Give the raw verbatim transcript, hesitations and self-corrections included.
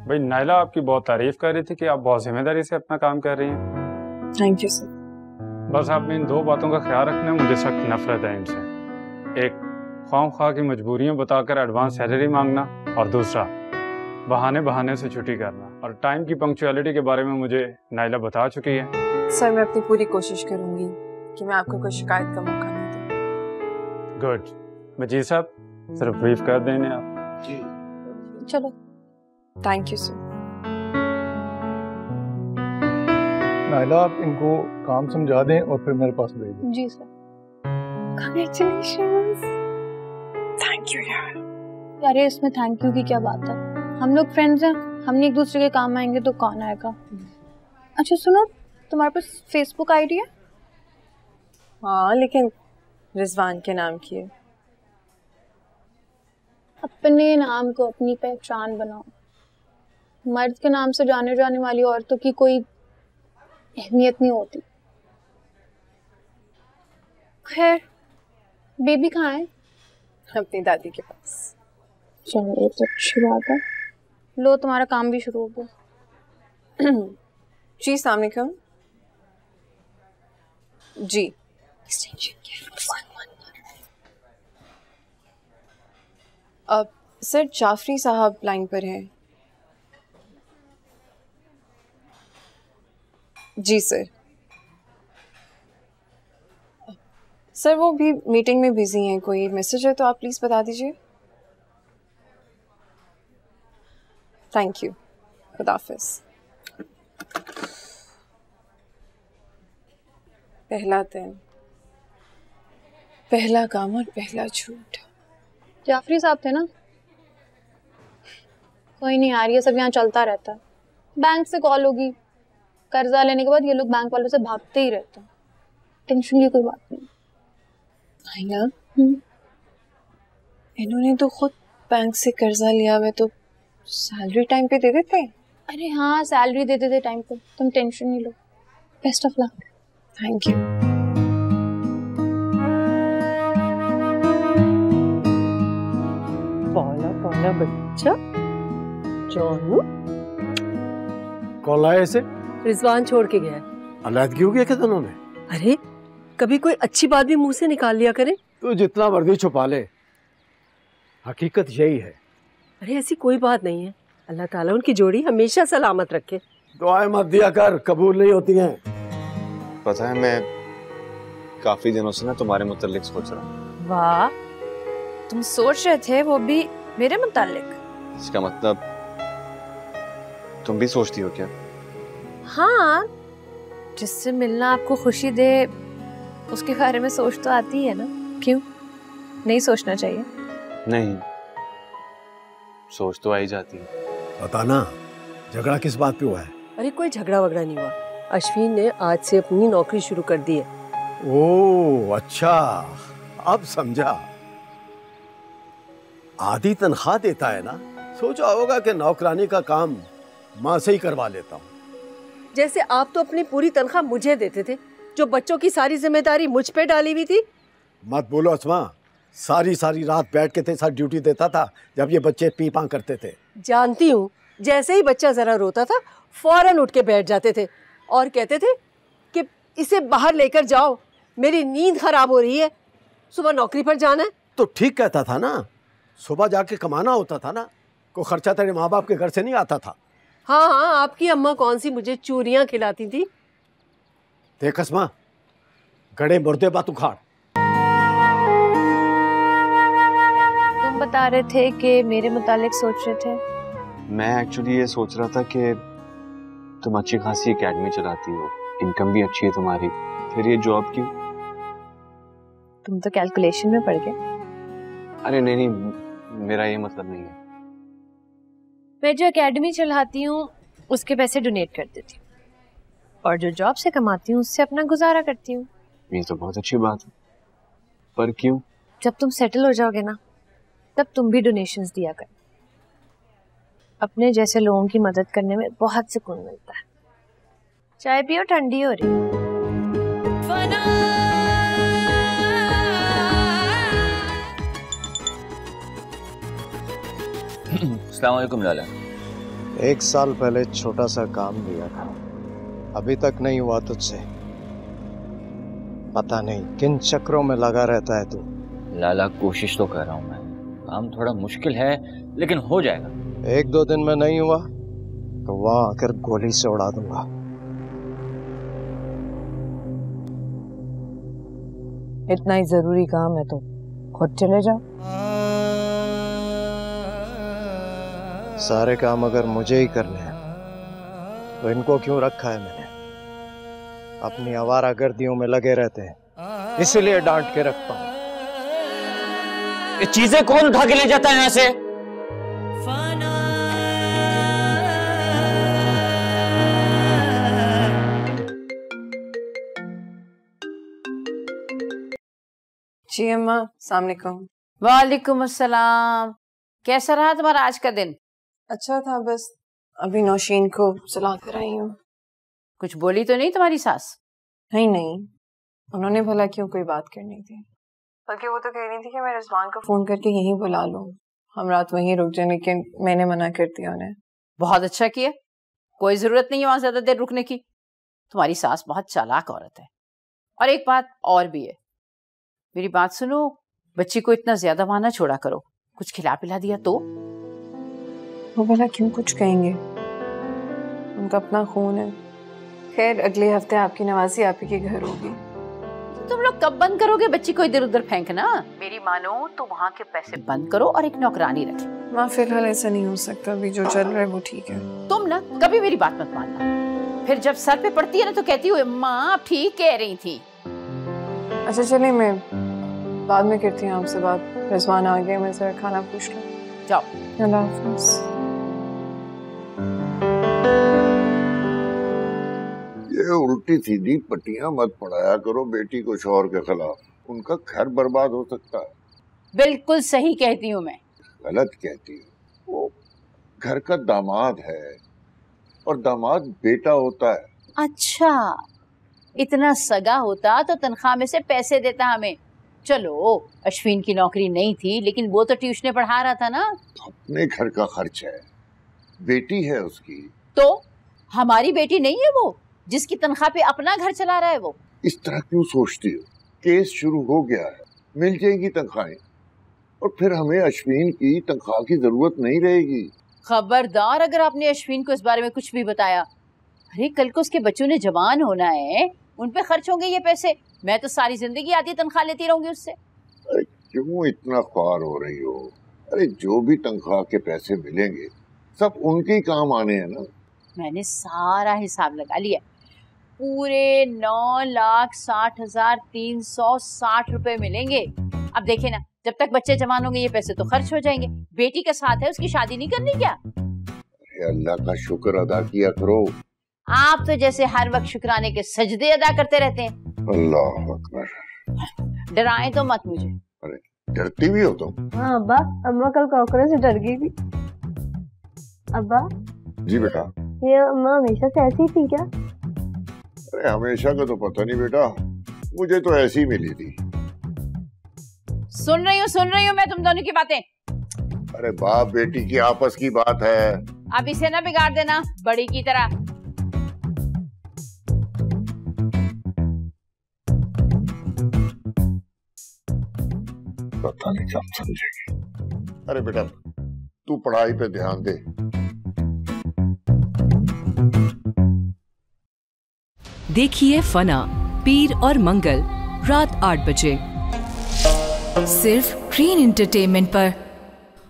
भाई नाइला आपकी बहुत तारीफ कर रही थी कि आप बहुत जिम्मेदारी से अपना काम कर रही हैं। Thank you sir. बस आप इन दो बातों का ख्याल रखना, मुझे सख्त नफरत है इनसे। एक, ख्वाम ख्वाह की मजबूरियां बताकर एडवांस सैलरी मांगना, और दूसरा बहाने बहाने से छुट्टी करना। और टाइम की पंक्चुअलिटी के बारे में मुझे नाइला बता चुकी है। सर मैं अपनी पूरी कोशिश करूंगी कि मैं आपको कोई शिकायत का मौका नहीं दूं। गुड। मजीद साहब सिर्फ ब्रीफ कर देने आप। जी चलो, थैंक यू सर। नाइला आप इनको काम समझा दें और फिर मेरे पास भेज दें। जी सर। कांग्रेचुलेशंस। थैंक यू यार। यार इसमें थैंक यू की क्या बात है, हम लोग फ्रेंड्स हैं, हम एक दूसरे के काम आएंगे तो कौन आएगा। अच्छा सुनो, तुम्हारे पास फेसबुक आईडी है? हाँ लेकिन रिजवान के नाम की है। अपने नाम को अपनी पहचान बनाओ। मर्द के नाम से जाने जाने वाली औरतों की कोई अहमियत नहीं होती। खैर, बेबी कहाँ है? अपनी दादी के पास। चलो ये तो अच्छी बात है। लो तुम्हारा काम भी शुरू हो गया। जी अस्सलाम वालेकुम। जी अब सर जाफरी साहब लाइन पर हैं। जी सर। सर वो भी मीटिंग में बिजी हैं, कोई मैसेज है तो आप प्लीज बता दीजिए। थैंक यू, खुदा हाफिज। पहला दिन, पहला काम और पहला झूठ। जाफरी साहब थे ना? कोई नहीं यार, ये सब यहाँ चलता रहता है। बैंक से कॉल होगी, कर्जा लेने के बाद ये लोग बैंक वालों से भागते ही रहते हैं। टेंशन की कोई बात नहीं। आईना, इन्होंने तो खुद बैंक से कर्जा लिया हुआ, तो सैलरी टाइम पे दे देते हैं। अरे हाँ, सैलरी दे देते टाइम पे, तुम टेंशन नहीं लो। Best of luck. Thank you. पाला पाला बच्चा जानू। कौन लाया इसे? रिजवान छोड़ के गया। अलहदगी हो गया क्या दोनों में? अरे कभी कोई अच्छी बात भी मुंह से निकाल लिया करे। तू जितना मर्जी छुपा ले, हकीकत यही है। अरे ऐसी कोई बात नहीं है, अल्लाह ताला उनकी जोड़ी हमेशा सलामत रखे। दुआएं मत दिया कर, कबूल नहीं होती हैं। पता है मैं काफी दिनों से ना तुम्हारे मुतालिक सोच रहा हूँ। वाह, तुम सोच रहे थे वो भी मेरे मुतालिक? इसका मतलब तुम भी सोचती हो क्या? हाँ, जिससे मिलना आपको खुशी दे उसके बारे में सोच तो आती है ना। क्यों नहीं सोचना चाहिए? नहीं, सोच तो आई जाती है। बताना झगड़ा किस बात पे हुआ है? अरे कोई झगड़ा वगड़ा नहीं हुआ। अश्विन ने आज से अपनी नौकरी शुरू कर दी है। ओह अच्छा, अब समझा। आधी तनख्वाह देता है ना, सोचा होगा कि नौकरानी का काम माँ से ही करवा लेता हूँ। जैसे आप तो अपनी पूरी तनख्वाह मुझे देते थे, जो बच्चों की सारी जिम्मेदारी मुझ पे डाली हुई थी। मत बोलो अस्मा, सारी सारी रात बैठ के थे साथ ड्यूटी देता था जब ये बच्चे पी पां करते थे। जानती हूँ, जैसे ही बच्चा जरा रोता था फौरन उठ के बैठ जाते थे और कहते थे कि इसे बाहर लेकर जाओ, मेरी नींद खराब हो रही है, सुबह नौकरी पर जाना है। तो ठीक कहता था ना, सुबह जाके कमाना होता था ना, कोई खर्चा तेरे माँ बाप के घर से नहीं आता था। हाँ हाँ, आपकी अम्मा कौन सी मुझे चूरियां खिलाती थी। देख अस्मा, गड़े मुर्दे बात उखाड़। तुम बता रहे थे कि मेरे मुतालिक सोच रहे थे। मैं एक्चुअली ये सोच रहा था कि तुम अच्छी खासी एकेडमी चलाती हो, इनकम भी अच्छी है तुम्हारी, फिर ये जॉब क्यों? तुम तो कैलकुलेशन में पड़ गए। अरे नहीं नहीं, मेरा ये मतलब नहीं है। मैं जो एकेडमी चलाती हूँ उसके पैसे डोनेट कर देती हूँ, और जो जॉब से कमाती हूँ उससे अपना गुजारा करती हूँ। ये तो बहुत अच्छी बात है, पर क्यों? जब तुम सेटल हो जाओगे ना, तब तुम भी डोनेशंस दिया कर। अपने जैसे लोगों की मदद करने में बहुत सुकून मिलता है। चाय पियो, ठंडी हो रही। अस्सलाम वालेकुम लाला। एक साल पहले छोटा सा काम दिया था, अभी तक नहीं हुआ तुझसे। पता नहीं किन चक्रों में लगा रहता है तू। लाला कोशिश तो कर रहा हूँ मैं, काम थोड़ा मुश्किल है लेकिन हो जाएगा। एक दो दिन में नहीं हुआ तो वहां आकर गोली से उड़ा दूंगा। इतना ही जरूरी काम है तो खुद चले जाओ। सारे काम अगर मुझे ही करने हैं तो इनको क्यों रखा है मैंने? अपनी आवारागर्दियों में लगे रहते हैं, इसीलिए डांट के रखता हूं। ये चीजें कौन उठा के ले जाता है यहाँ से? जी अम्मा, अस्सलाम वालेकुम। वालेकुम अस्सलाम। कैसा रहा तुम्हारा आज का दिन? अच्छा था, बस अभी नौशीन को सुला कर आई हूँ। कुछ बोली तो नहीं तुम्हारी सास? नहीं नहीं, उन्होंने भला क्यों कोई बात करनी थी, बल्कि वो तो कह रही थी कि मैं रिजवान को फोन करके यहीं बुला लूं, हम रात वहीं रुक जाए, लेकिन मैंने मना कर दिया उन्हें। बहुत अच्छा किया, कोई जरूरत नहीं है वहां ज्यादा देर रुकने की। तुम्हारी सास बहुत चालाक औरत है। और एक बात और भी है, मेरी बात सुनो, बच्ची को इतना ज्यादा वहां ना छोड़ा करो, कुछ खिला पिला दिया तो। वो भला क्यों कुछ कहेंगे, उनका अपना खून है। खैर अगले हफ्ते आपकी नवाजी आप ही के घर होगी। तो तुम लोग कब बंद करोगे बच्ची को इधर उधर फेंकना? मेरी मानो तो वहाँ के पैसे बंद करो और एक नौकरानी रखे। माँ फिलहाल ऐसा नहीं हो सकता, अभी जो चल रहा है वो ठीक है। तुम ना कभी मेरी बात मत मानना, फिर जब सर पे पड़ती है ना तो कहती हो माँ आप ठीक कह रही थी। अच्छा चलिए, मैं बाद में करती हूँ आपसे बात। रिजवान आ गया, मैं जरा खाना पूछ लूँ। जाओ। अल्लाह हाफ़िज़। ये उल्टी सीधी पट्टियां मत पढ़ाया करो बेटी को शौहर के खिलाफ, उनका घर बर्बाद हो सकता है। बिल्कुल सही कहती हूँ मैं। गलत कहती हूँ, वो घर का दामाद है और दामाद बेटा होता है। अच्छा, इतना सगा होता तो तनख्वाह में से पैसे देता हमें। चलो अश्विन की नौकरी नहीं थी, लेकिन वो तो ट्यूशन पढ़ा रहा था ना। अपने घर का खर्च है, बेटी है उसकी। तो हमारी बेटी नहीं है वो, जिसकी तनख्वाह पे अपना घर चला रहा है वो? इस तरह क्यों सोचती हो? केस शुरू हो गया है, मिल जाएगी तनख्वाहें और फिर हमें अश्विन की तनख्वाह की जरूरत नहीं रहेगी। खबरदार अगर आपने अश्विन को इस बारे में कुछ भी बताया। अरे कल को उसके बच्चों ने जवान होना है, उन पे खर्च होंगे ये पैसे। मैं तो सारी जिंदगी आधी तनख्वाह लेती रहूंगी उससे। अरे क्यों इतना ख्वार हो रही हो? अरे जो भी तनख्वाह के पैसे मिलेंगे सब उनके काम आने हैं ना। मैंने सारा हिसाब लगा लिया, पूरे नौ लाख साठ हजार तीन सौ साठ रुपए मिलेंगे। अब देखे ना, जब तक बच्चे जवान होंगे ये पैसे तो खर्च हो जाएंगे। बेटी का साथ है, उसकी शादी नहीं करनी क्या? अरे अल्लाह का शुक्र अदा किया करो। आप तो जैसे हर वक्त शुक्राने के सजदे अदा करते रहते हैं। अल्लाह अकबर। डराए तो मत मुझे। अरे डरती भी हो तुम? हाँ अब्बा, अम्मा कल कॉकरोच से डर गई थी। अब्बा जी बेटा। ये अम्मा हमेशा से ऐसी थी क्या? अरे हमेशा का तो पता नहीं बेटा, मुझे तो ऐसी ही मिली थी। सुन रही हूँ सुन रही हूँ मैं तुम दोनों की बातें। अरे बाप बेटी की आपस की बात है। अब इसे ना बिगाड़ देना बड़ी की तरह। पता नहीं कब समझेगी। अरे बेटा तू पढ़ाई पे ध्यान दे। देखिए फना पीर और मंगल रात आठ बजे सिर्फ ग्रीन एंटरटेनमेंट पर।